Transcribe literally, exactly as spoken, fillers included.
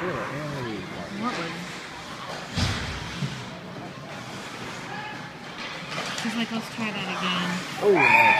What was? She's like, let's try that again. Oh, nice.